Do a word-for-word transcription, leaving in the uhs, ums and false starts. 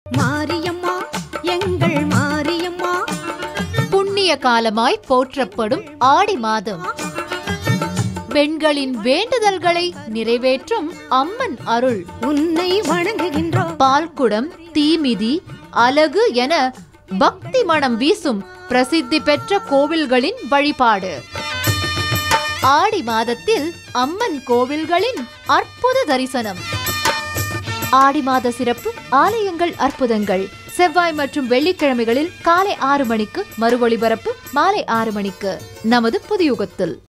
மாரியம்மா எங்கள் மாரியம்மா புண்ணிய காலமாய் போற்றப்படும் ஆடி மாதம் பெண்களின் வேண்டுதல்களை நிறைவேற்றும் அம்மன் அருள். உன்னை வணங்குகின்றோம். பால்குடம், தீமிதி, அலகு என பக்தி மனம் வீசும் பிரசித்தி பெற்ற கோவில்களின் வழிபாடு. ஆடி மாதத்தில் அம்மன் கோவில்களின் அற்புத தரிசனம். ஆடி மாத சிறப்பு ஆலயங்கள் அற்புதங்கள். செவ்வாய் மற்றும் வெள்ளிக்கிழமைகளில் காலை ஆறு மணிக்கு மறு ஒளிபரப்பு மாலை ஆறு மணிக்கு நமது புதியுகத்தில்.